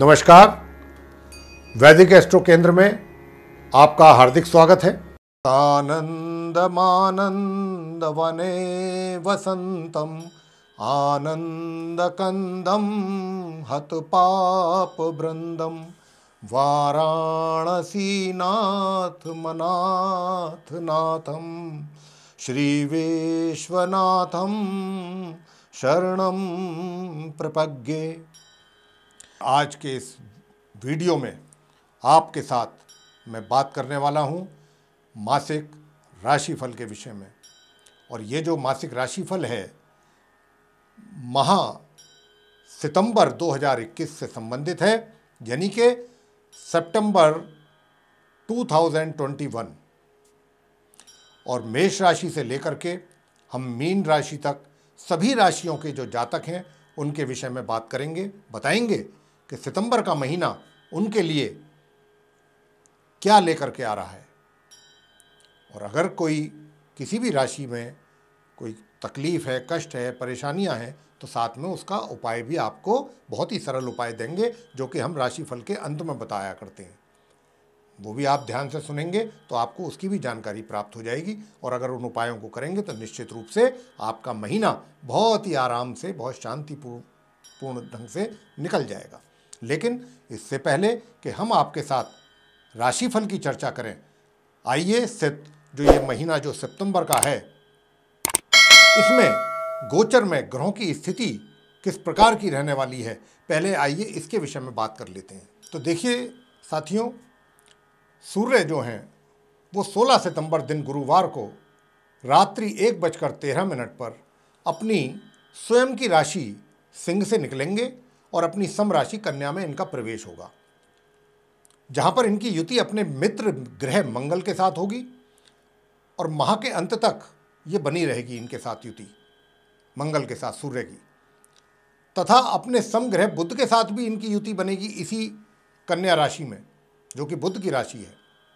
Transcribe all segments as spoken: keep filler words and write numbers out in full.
नमस्कार, वैदिक एस्ट्रो केंद्र में आपका हार्दिक स्वागत है। आनंदमानंद वने वसंतम आनंदकंदम हत पाप वृंदम वाराणसीनाथ मनाथ नाथम श्री विश्वनाथम शरणम प्रपद्ये। आज के इस वीडियो में आपके साथ मैं बात करने वाला हूं मासिक राशिफल के विषय में। और ये जो मासिक राशिफल है माह सितंबर दो हज़ार इक्कीस से संबंधित है, यानी कि सितंबर दो हज़ार इक्कीस। और मेष राशि से लेकर के हम मीन राशि तक सभी राशियों के जो जातक हैं उनके विषय में बात करेंगे, बताएंगे कि सितंबर का महीना उनके लिए क्या लेकर के आ रहा है। और अगर कोई किसी भी राशि में कोई तकलीफ़ है, कष्ट है, परेशानियां हैं, तो साथ में उसका उपाय भी आपको बहुत ही सरल उपाय देंगे, जो कि हम राशिफल के अंत में बताया करते हैं। वो भी आप ध्यान से सुनेंगे तो आपको उसकी भी जानकारी प्राप्त हो जाएगी। और अगर उन उपायों को करेंगे तो निश्चित रूप से आपका महीना बहुत ही आराम से, बहुत शांतिपूर्ण पूर्ण ढंग से निकल जाएगा। लेकिन इससे पहले कि हम आपके साथ राशिफल की चर्चा करें, आइए सित जो ये महीना जो सितंबर का है, इसमें गोचर में ग्रहों की स्थिति किस प्रकार की रहने वाली है, पहले आइए इसके विषय में बात कर लेते हैं। तो देखिए साथियों, सूर्य जो हैं वो सोलह सितंबर दिन गुरुवार को रात्रि एक बजकर तेरह मिनट पर अपनी स्वयं की राशि सिंह से निकलेंगे और अपनी सम राशि कन्या में इनका प्रवेश होगा, जहां पर इनकी युति अपने मित्र ग्रह मंगल के साथ होगी और माह के अंत तक ये बनी रहेगी इनके साथ युति मंगल के साथ सूर्य की। तथा अपने सम ग्रह बुध के साथ भी इनकी युति बनेगी इसी कन्या राशि में, जो कि बुध की राशि है।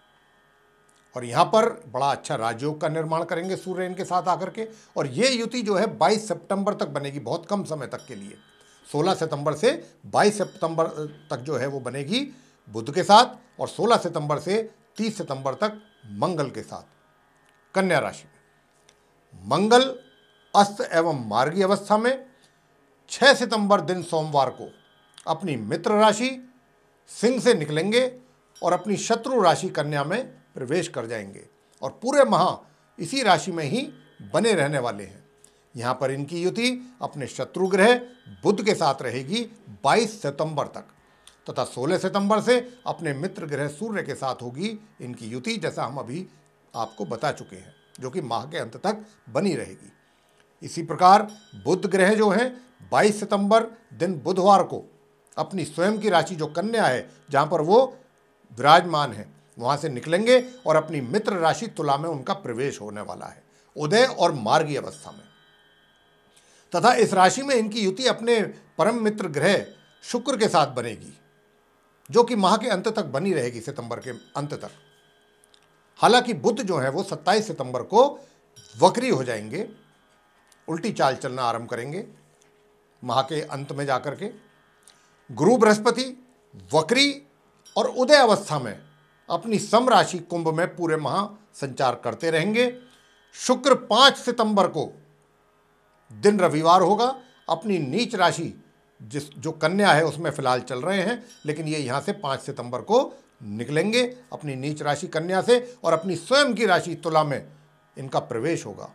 और यहाँ पर बड़ा अच्छा राजयोग का निर्माण करेंगे सूर्य इनके साथ आकर के। और ये युति जो है बाईस सितंबर तक बनेगी, बहुत कम समय तक के लिए। सोलह सितंबर से बाईस सितंबर तक जो है वो बनेगी बुध के साथ, और सोलह सितंबर से तीस सितंबर तक मंगल के साथ कन्या राशि में। मंगल अस्त एवं मार्गी अवस्था में छह सितंबर दिन सोमवार को अपनी मित्र राशि सिंह से निकलेंगे और अपनी शत्रु राशि कन्या में प्रवेश कर जाएंगे और पूरे माह इसी राशि में ही बने रहने वाले हैं। यहाँ पर इनकी युति अपने शत्रु ग्रह बुध के साथ रहेगी बाईस सितंबर तक, तथा सोलह सितंबर से अपने मित्र ग्रह सूर्य के साथ होगी इनकी युति, जैसा हम अभी आपको बता चुके हैं, जो कि माह के अंत तक बनी रहेगी। इसी प्रकार बुध ग्रह जो हैं बाईस सितंबर दिन बुधवार को अपनी स्वयं की राशि जो कन्या है, जहाँ पर वो विराजमान है, वहाँ से निकलेंगे और अपनी मित्र राशि तुला में उनका प्रवेश होने वाला है उदय और मार्गी अवस्था में। तथा इस राशि में इनकी युति अपने परम मित्र ग्रह शुक्र के साथ बनेगी, जो कि माह के अंत तक बनी रहेगी, सितंबर के अंत तक। हालांकि बुध जो है वो सत्ताईस सितंबर को वक्री हो जाएंगे, उल्टी चाल चलना आरंभ करेंगे माह के अंत में जाकर के। गुरु बृहस्पति वक्री और उदय अवस्था में अपनी सम राशि कुंभ में पूरे माह संचार करते रहेंगे। शुक्र पाँच सितंबर को दिन रविवार होगा, अपनी नीच राशि जिस जो कन्या है उसमें फिलहाल चल रहे हैं, लेकिन ये यहाँ से पाँच सितंबर को निकलेंगे अपनी नीच राशि कन्या से और अपनी स्वयं की राशि तुला में इनका प्रवेश होगा।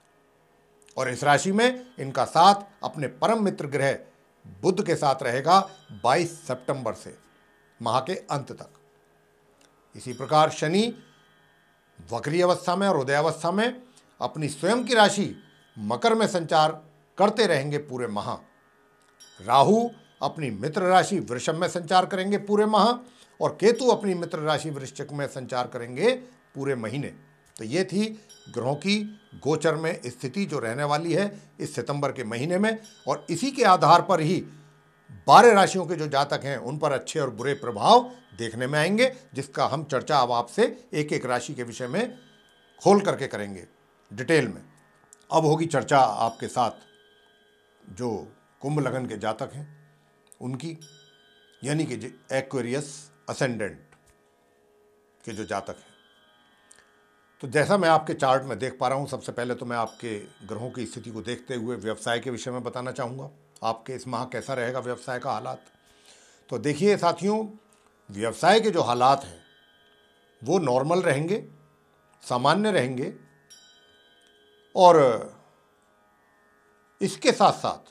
और इस राशि में इनका साथ अपने परम मित्र ग्रह बुध के साथ रहेगा बाईस सितंबर से माह के अंत तक। इसी प्रकार शनि वक्री अवस्था में और उदय अवस्था में अपनी स्वयं की राशि मकर में संचार करते रहेंगे पूरे माह। राहु अपनी मित्र राशि वृषभ में संचार करेंगे पूरे माह और केतु अपनी मित्र राशि वृश्चिक में संचार करेंगे पूरे महीने। तो ये थी ग्रहों की गोचर में स्थिति जो रहने वाली है इस सितंबर के महीने में। और इसी के आधार पर ही बारह राशियों के जो जातक हैं उन पर अच्छे और बुरे प्रभाव देखने में आएंगे, जिसका हम चर्चा अब आपसे एक एक राशि के विषय में खोल करके करेंगे डिटेल में। अब होगी चर्चा आपके साथ जो कुंभ लगन के जातक हैं उनकी। यानी कि एक्वेरियस असेंडेंट के जो जातक हैं। तो जैसा मैं आपके चार्ट में देख पा रहा हूं, सबसे पहले तो मैं आपके ग्रहों की स्थिति को देखते हुए व्यवसाय के विषय में बताना चाहूँगा आपके इस माह कैसा रहेगा व्यवसाय का हालात। तो देखिए साथियों, व्यवसाय के जो हालात हैं वो नॉर्मल रहेंगे, सामान्य रहेंगे, और इसके साथ साथ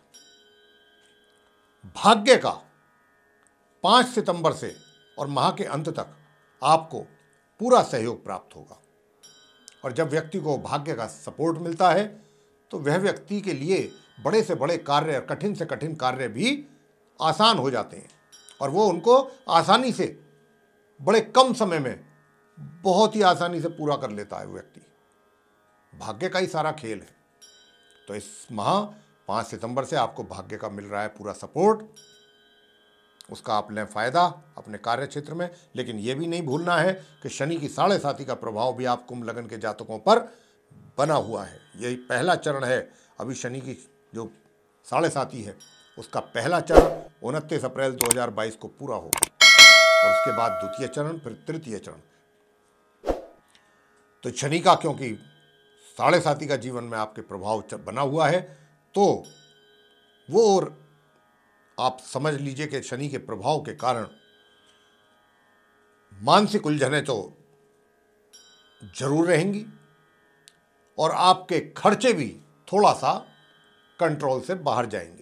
भाग्य का पाँच सितंबर से और माह के अंत तक आपको पूरा सहयोग प्राप्त होगा। और जब व्यक्ति को भाग्य का सपोर्ट मिलता है तो वह व्यक्ति के लिए बड़े से बड़े कार्य, कठिन से कठिन कार्य भी आसान हो जाते हैं और वो उनको आसानी से, बड़े कम समय में बहुत ही आसानी से पूरा कर लेता है व्यक्ति। भाग्य का ही सारा खेल है। तो इस माह पाँच सितंबर से आपको भाग्य का मिल रहा है पूरा सपोर्ट, उसका आप लें फायदा अपने कार्य क्षेत्र में। लेकिन यह भी नहीं भूलना है कि शनि की साढ़े साती का प्रभाव भी आप कुंभ लगन के जातकों पर बना हुआ है। यही पहला चरण है। अभी शनि की जो साढ़े साती है उसका पहला चरण उनतीस अप्रैल दो हज़ार बाईस को पूरा होगा और उसके बाद द्वितीय चरण, फिर तृतीय चरण। तो शनि का क्योंकि साढ़े साती का जीवन में आपके प्रभाव बना हुआ है, तो वो और आप समझ लीजिए कि शनि के प्रभाव के कारण मानसिक उलझनें तो जरूर रहेंगी और आपके खर्चे भी थोड़ा सा कंट्रोल से बाहर जाएंगे।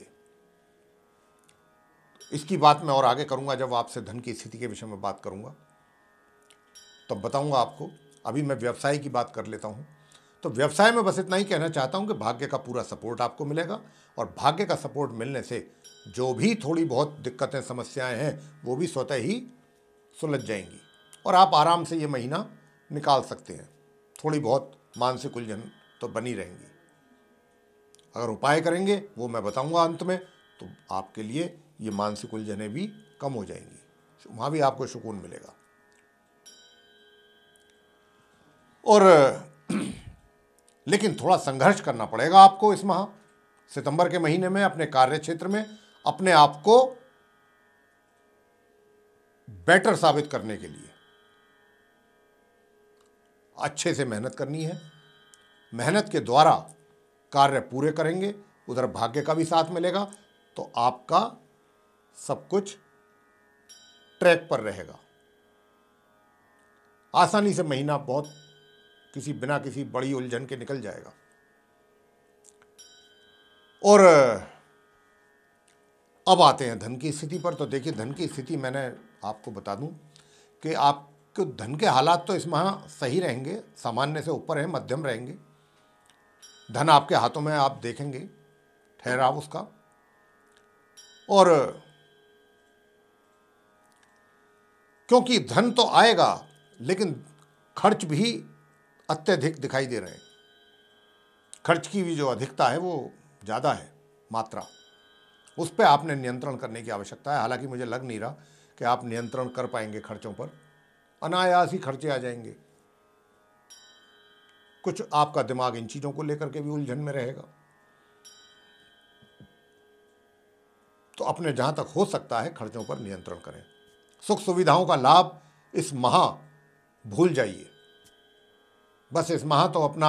इसकी बात मैं और आगे करूंगा, जब आपसे धन की स्थिति के विषय में बात करूंगा तब बताऊंगा आपको। अभी मैं व्यवसाय की बात कर लेता हूं। तो व्यवसाय में बस इतना ही कहना चाहता हूं कि भाग्य का पूरा सपोर्ट आपको मिलेगा और भाग्य का सपोर्ट मिलने से जो भी थोड़ी बहुत दिक्कतें, समस्याएं हैं वो भी स्वतः ही सुलझ जाएंगी और आप आराम से ये महीना निकाल सकते हैं। थोड़ी बहुत मानसिक उलझन तो बनी रहेंगी। अगर उपाय करेंगे वो मैं बताऊंगा अंत में, तो आपके लिए ये मानसिक उलझनें भी कम हो जाएंगी, वहाँ भी आपको सुकून मिलेगा। और लेकिन थोड़ा संघर्ष करना पड़ेगा आपको इस माह सितंबर के महीने में अपने कार्य क्षेत्र में अपने आप को बेटर साबित करने के लिए अच्छे से मेहनत करनी है। मेहनत के द्वारा कार्य पूरे करेंगे, उधर भाग्य का भी साथ मिलेगा, तो आपका सब कुछ ट्रैक पर रहेगा। आसानी से महीना बहुत किसी बिना किसी बड़ी उलझन के निकल जाएगा। और अब आते हैं धन की स्थिति पर। तो देखिए, धन की स्थिति मैंने आपको बता दूं कि आपके धन के हालात तो इस माह सही रहेंगे, सामान्य से ऊपर है, मध्यम रहेंगे। धन आपके हाथों में आप देखेंगे ठहराव उसका। और क्योंकि धन तो आएगा लेकिन खर्च भी अत्यधिक दिखाई दे रहे हैं। खर्च की भी जो अधिकता है वो ज़्यादा है, मात्रा, उस पर आपने नियंत्रण करने की आवश्यकता है। हालांकि मुझे लग नहीं रहा कि आप नियंत्रण कर पाएंगे खर्चों पर, अनायास ही खर्चे आ जाएंगे। कुछ आपका दिमाग इन चीज़ों को लेकर के भी उलझन में रहेगा। तो अपने जहाँ तक हो सकता है खर्चों पर नियंत्रण करें। सुख सुविधाओं का लाभ इस माह भूल जाइए। बस इस माह तो अपना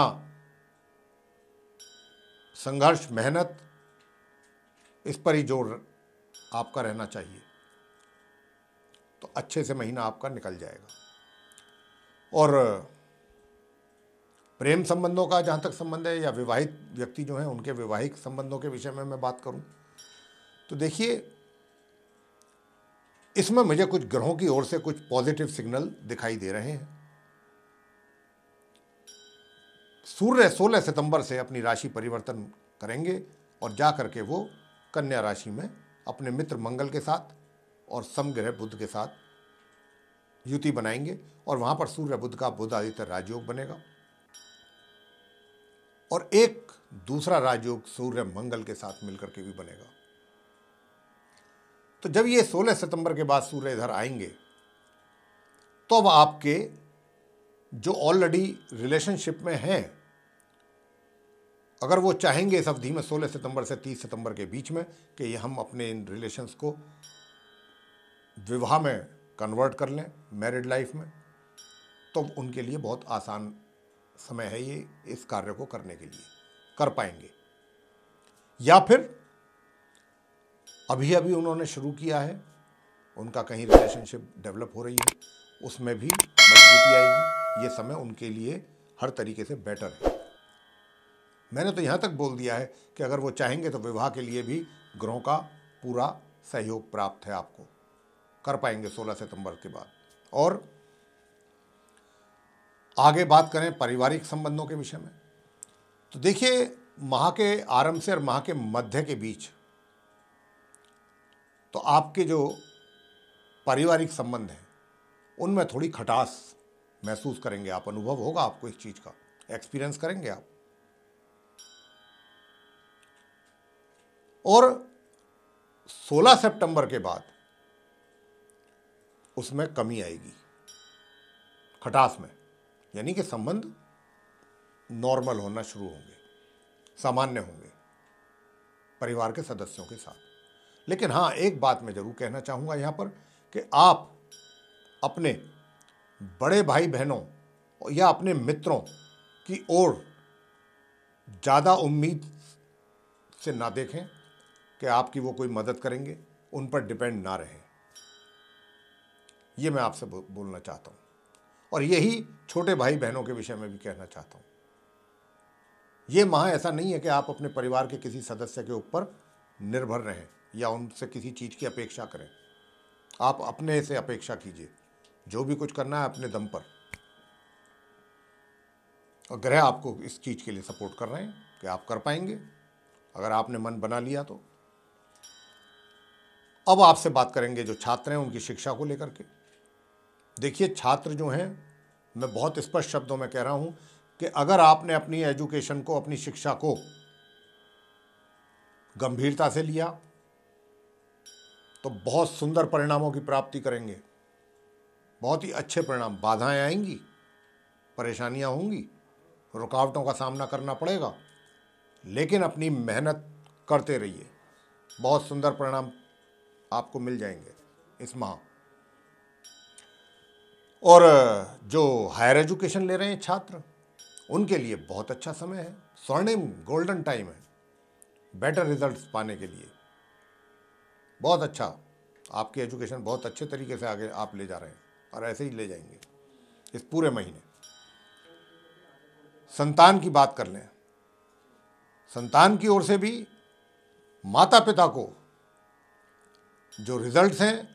संघर्ष, मेहनत, इस पर ही जोर आपका रहना चाहिए, तो अच्छे से महीना आपका निकल जाएगा। और प्रेम संबंधों का जहाँ तक संबंध है, या विवाहित व्यक्ति जो हैं उनके वैवाहिक संबंधों के विषय में मैं बात करूं, तो देखिए इसमें मुझे कुछ ग्रहों की ओर से कुछ पॉजिटिव सिग्नल दिखाई दे रहे हैं। सूर्य सोलह सितंबर से अपनी राशि परिवर्तन करेंगे और जा करके वो कन्या राशि में अपने मित्र मंगल के साथ और समग्रह बुध के साथ युति बनाएंगे और वहां पर सूर्य बुध का बुध आदित्य राजयोग बनेगा और एक दूसरा राजयोग सूर्य मंगल के साथ मिलकर के भी बनेगा। तो जब ये सोलह सितंबर के बाद सूर्य इधर आएंगे तो अब आपके जो ऑलरेडी रिलेशनशिप में हैं, अगर वो चाहेंगे इस अवधि में सोलह सितंबर से तीस सितंबर के बीच में कि ये हम अपने इन रिलेशंस को विवाह में कन्वर्ट कर लें मैरिड लाइफ में, तो उनके लिए बहुत आसान समय है ये इस कार्य को करने के लिए, कर पाएंगे। या फिर अभी अभी उन्होंने शुरू किया है, उनका कहीं रिलेशनशिप डेवलप हो रही है, उसमें भी मजबूती आएगी, ये समय उनके लिए हर तरीके से बेटर है। मैंने तो यहाँ तक बोल दिया है कि अगर वो चाहेंगे तो विवाह के लिए भी ग्रहों का पूरा सहयोग प्राप्त है, आपको कर पाएंगे सोलह सितंबर के बाद। और आगे बात करें पारिवारिक संबंधों के विषय में, तो देखिए माह के आरंभ से और माह के मध्य के बीच तो आपके जो पारिवारिक संबंध हैं उनमें थोड़ी खटास महसूस करेंगे आप, अनुभव होगा आपको इस चीज़ का, एक्सपीरियंस करेंगे आप। और सोलह सितंबर के बाद उसमें कमी आएगी खटास में, यानी कि संबंध नॉर्मल होना शुरू होंगे, सामान्य होंगे परिवार के सदस्यों के साथ। लेकिन हाँ, एक बात मैं जरूर कहना चाहूँगा यहाँ पर कि आप अपने बड़े भाई बहनों या अपने मित्रों की ओर ज़्यादा उम्मीद से ना देखें कि आपकी वो कोई मदद करेंगे, उन पर डिपेंड ना रहें, ये मैं आपसे बोलना चाहता हूँ। और यही छोटे भाई बहनों के विषय में भी कहना चाहता हूँ। ये माह ऐसा नहीं है कि आप अपने परिवार के किसी सदस्य के ऊपर निर्भर रहें या उनसे किसी चीज़ की अपेक्षा करें। आप अपने से अपेक्षा कीजिए, जो भी कुछ करना है अपने दम पर, और ग्रह आपको इस चीज़ के लिए सपोर्ट कर रहे हैं कि आप कर पाएंगे अगर आपने मन बना लिया तो। अब आपसे बात करेंगे जो छात्र हैं उनकी शिक्षा को लेकर के। देखिए छात्र जो हैं, मैं बहुत स्पष्ट शब्दों में कह रहा हूं कि अगर आपने अपनी एजुकेशन को, अपनी शिक्षा को गंभीरता से लिया तो बहुत सुंदर परिणामों की प्राप्ति करेंगे, बहुत ही अच्छे परिणाम। बाधाएं आएंगी, परेशानियां होंगी, रुकावटों का सामना करना पड़ेगा, लेकिन अपनी मेहनत करते रहिए, बहुत सुंदर परिणाम आपको मिल जाएंगे इस माह। और जो हायर एजुकेशन ले रहे हैं छात्र, उनके लिए बहुत अच्छा समय है, स्वर्णिम गोल्डन टाइम है बेटर रिजल्ट्स पाने के लिए। बहुत अच्छा, आपकी एजुकेशन बहुत अच्छे तरीके से आगे आप ले जा रहे हैं और ऐसे ही ले जाएंगे इस पूरे महीने। संतान की बात कर लें, संतान की ओर से भी माता पिता को जो रिजल्ट्स हैं,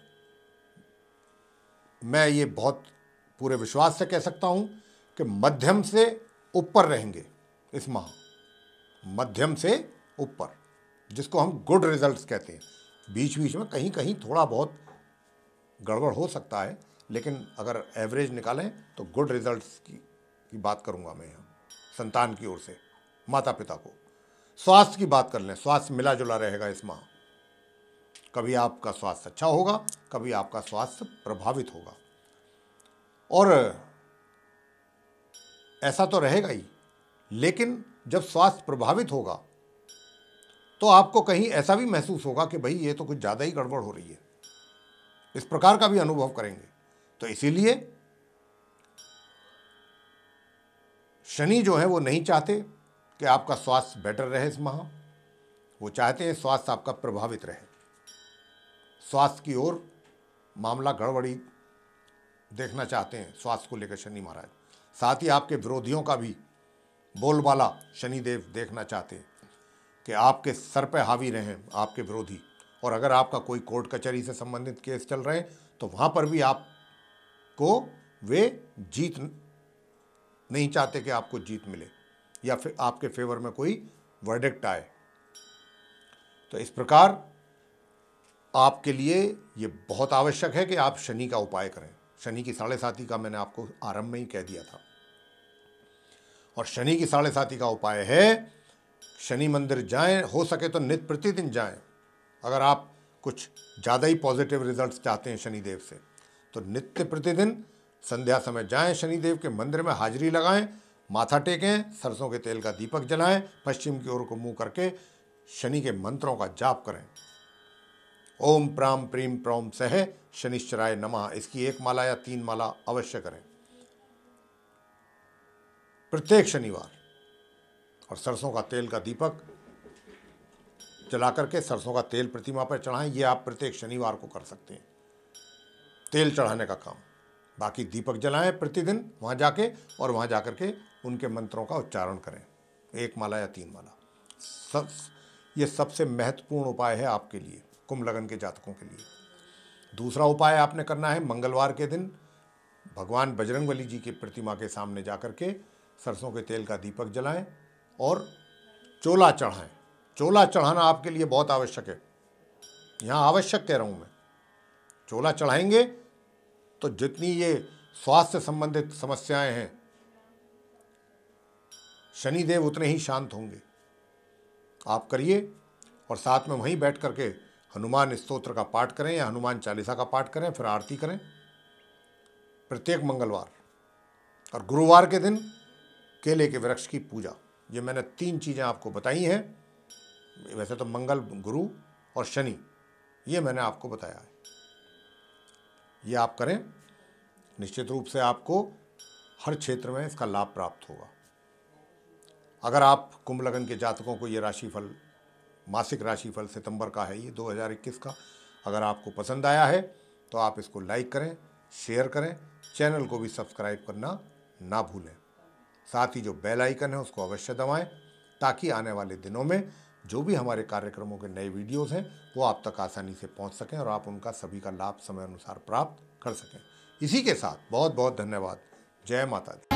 मैं ये बहुत पूरे विश्वास से कह सकता हूं कि मध्यम से ऊपर रहेंगे इस माह, मध्यम से ऊपर, जिसको हम गुड रिजल्ट्स कहते हैं। बीच बीच में कहीं कहीं थोड़ा बहुत गड़बड़ हो सकता है, लेकिन अगर एवरेज निकालें तो गुड रिजल्ट्स की, की बात करूंगा मैं यहाँ संतान की ओर से माता पिता को। स्वास्थ्य की बात कर लें, स्वास्थ्य मिला जुला रहेगा इस माह। कभी आपका स्वास्थ्य अच्छा होगा, कभी आपका स्वास्थ्य प्रभावित होगा, और ऐसा तो रहेगा ही। लेकिन जब स्वास्थ्य प्रभावित होगा तो आपको कहीं ऐसा भी महसूस होगा कि भाई ये तो कुछ ज़्यादा ही गड़बड़ हो रही है, इस प्रकार का भी अनुभव करेंगे। तो इसीलिए शनि जो है वो नहीं चाहते कि आपका स्वास्थ्य बेटर रहे इस माह, वो चाहते हैं स्वास्थ्य आपका प्रभावित रहे, स्वास्थ्य की ओर मामला गड़बड़ी देखना चाहते हैं स्वास्थ्य को लेकर शनि महाराज। साथ ही आपके विरोधियों का भी बोलबाला शनिदेव देखना चाहते हैं कि आपके सर पे हावी रहें आपके विरोधी। और अगर आपका कोई कोर्ट कचहरी से संबंधित केस चल रहे हैं तो वहाँ पर भी आपको वे जीत नहीं चाहते कि आपको जीत मिले या फिर आपके फेवर में कोई वर्डिक्ट आए। तो इस प्रकार आपके लिए ये बहुत आवश्यक है कि आप शनि का उपाय करें। शनि की साढ़े साती का मैंने आपको आरंभ में ही कह दिया था, और शनि की साढ़े साती का उपाय है शनि मंदिर जाएं, हो सके तो नित्य प्रतिदिन जाएं। अगर आप कुछ ज़्यादा ही पॉजिटिव रिजल्ट्स चाहते हैं शनिदेव से, तो नित्य प्रतिदिन संध्या समय जाएं, शनिदेव के मंदिर में हाजिरी लगाएं, माथा टेकें, सरसों के तेल का दीपक जलाएं, पश्चिम की ओर को मुंह करके शनि के मंत्रों का जाप करें ओम प्राम प्रीम प्रौम सह शनिश्चराय नमः। इसकी एक माला या तीन माला अवश्य करें प्रत्येक शनिवार। और सरसों का तेल का दीपक जला करके सरसों का तेल प्रतिमा पर चढ़ाएं। ये आप प्रत्येक शनिवार को कर सकते हैं, तेल चढ़ाने का काम। बाकी दीपक जलाएं प्रतिदिन वहाँ जाके, और वहाँ जाकर के उनके मंत्रों का उच्चारण करें, एक माला या तीन माला। सब ये सबसे महत्वपूर्ण उपाय है आपके लिए, कुंभ लगन के जातकों के लिए। दूसरा उपाय आपने करना है, मंगलवार के दिन भगवान बजरंगबली जी की प्रतिमा के सामने जाकर के सरसों के तेल का दीपक जलाएं और चोला चढ़ाएं। चोला चढ़ाना आपके लिए बहुत आवश्यक है, यहाँ आवश्यक कह रहा हूँ मैं। चोला चढ़ाएंगे तो जितनी ये स्वास्थ्य संबंधित समस्याएं हैं, शनिदेव उतने ही शांत होंगे। आप करिए, और साथ में वहीं बैठ करके हनुमान स्तोत्र का पाठ करें या हनुमान चालीसा का पाठ करें, फिर आरती करें प्रत्येक मंगलवार। और गुरुवार के दिन केले के वृक्ष की पूजा। ये मैंने तीन चीज़ें आपको बताई हैं। वैसे तो मंगल, गुरु और शनि, ये मैंने आपको बताया है। ये आप करें, निश्चित रूप से आपको हर क्षेत्र में इसका लाभ प्राप्त होगा। अगर आप कुंभ लगन के जातकों को ये राशिफल, मासिक राशिफल सितंबर का है ये दो हज़ार इक्कीस का, अगर आपको पसंद आया है तो आप इसको लाइक करें, शेयर करें, चैनल को भी सब्सक्राइब करना ना भूलें। साथ ही जो बेल आइकन है उसको अवश्य दबाएं, ताकि आने वाले दिनों में जो भी हमारे कार्यक्रमों के नए वीडियोस हैं वो आप तक आसानी से पहुंच सकें और आप उनका सभी का लाभ समय अनुसार प्राप्त कर सकें। इसी के साथ बहुत बहुत धन्यवाद। जय माता दी।